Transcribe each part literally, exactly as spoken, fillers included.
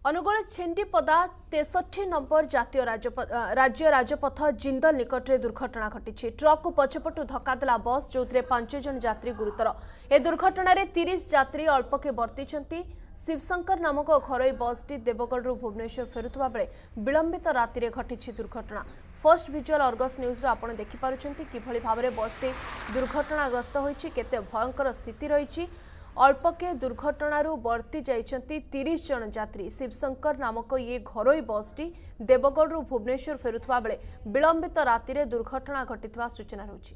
Angul छेन्डीपदा तेसठी number जातीय राज्य राजपथ जिंदल निकट में दुर्घटना घटी। ट्रक को पछपटू धक्का देला बस जो पांच जन यात्री गुरुतर। ए दुर्घटना रे तीस यात्री अल्पके वर्ती। शिवशंकर नामक घरोई बसटी देवगढ़ भुवनेश्वर फेरुवा बेले विलंबित राति घटी दुर्घटना। फर्स्ट विजुअल अर्गस न्यूज आप देखिपुंट किभली भाव में बसटी दुर्घटनाग्रस्त होती केते भयंकर स्थिति रही। अल्पके दुर्घटनारू वर्ती जाइछंती तीस जन यात्री। शिवशंकर नामक ये घरोई बसटी देवगढ़ भुवनेश्वर फेरुवा बेले विलंबित राति दुर्घटना घटिथिबा सूचना रही।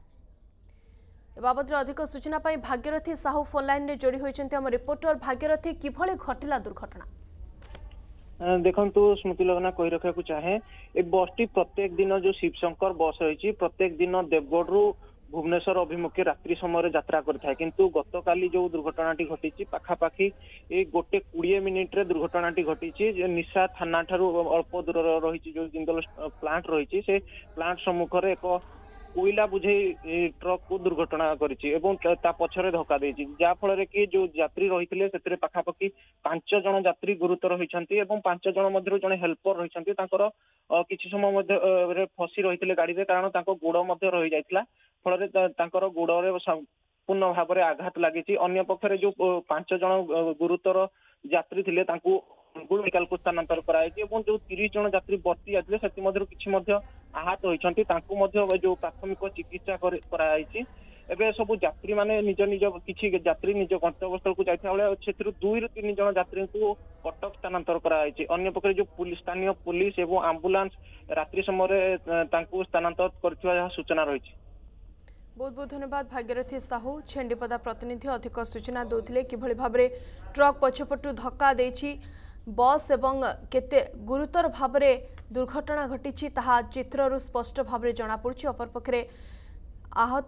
बाबद अधिक सूचना पाई भाग्यरथी साहू फोन लाइन रे जोड़ी होइछंती हम रिपोर्टर। भाग्यरथी किभली घटिला दुर्घटना? देखंतु स्मृति लगना कही रखा चाहे ए बसटी प्रत्येक दिन जो शिवशंकर बस रही प्रत्येक दिन देवगढ़ भुवनेश्वर अभिमुखे रात्रि समय यात्रा करता किंतु गतकाली जो दुर्घटनाटी घटी पाखापाखि ए गोटे बीस मिनिट रे दुर्घटनाटी घटी। निशा थाना ठारू अल्प दूर रही जो जिंदल प्लांट रही से प्लांट सम्मुख रे एक कोईला बुझे ट्रक को दुर्घटना करिछि एवं ता पछरे धक्का देछि जाफल कि जो यात्री रही से पाखापाखि पांच जन यात्री गुरुतर होइछंती एवं पांच जन मध्य जड़े हेल्पर रही किछि समय मध्य फसी रही गाड़ी रे कारण तांको गोड़ मध्य रही जाइतिला फल गोड़ पूर्ण भाव में आघात लगी। अन्य पक्षरे जो पांच जन गुरुतर यात्री थिले तांको अंगुल मेडिकल को स्थानांतर कराई जो तीस जन यात्री बर्ती जाते से आहत होती जो प्राथमिक चिकित्सा कराई। एबे सब यात्री माने निज निज किछि यात्री निज गंतव्य स्थल को जाइथा बेले से दुई रु तीन जन यात्री को कटक स्थानांतर कराई। अन्य पक्षरे जो पुलिस स्थानीय पुलिस एवं आंबुलांस रात्रि समय स्थानांतर करथिबा सूचना रही। बहुत बहुत धन्यवाद भाग्यरथी साहू छेन्डीपदा प्रतिनिधि अधिक सूचना देउथिले किभली भाव में ट्रक पछपटू धक्का देछि बस एवं केते गुरुतर भाव में दुर्घटना घटी ताहा चित्ररू स्पष्ट भाव में जनापड़ी। अपरपक्षे आहत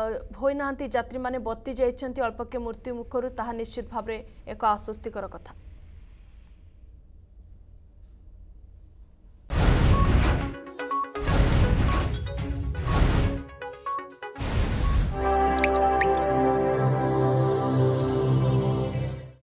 होइनाहांती यात्री माने बत्ती जाइछंती अल्पके मृत्यु मुखरू ताहा निश्चित भाव में एक आश्वस्तिकर कथा।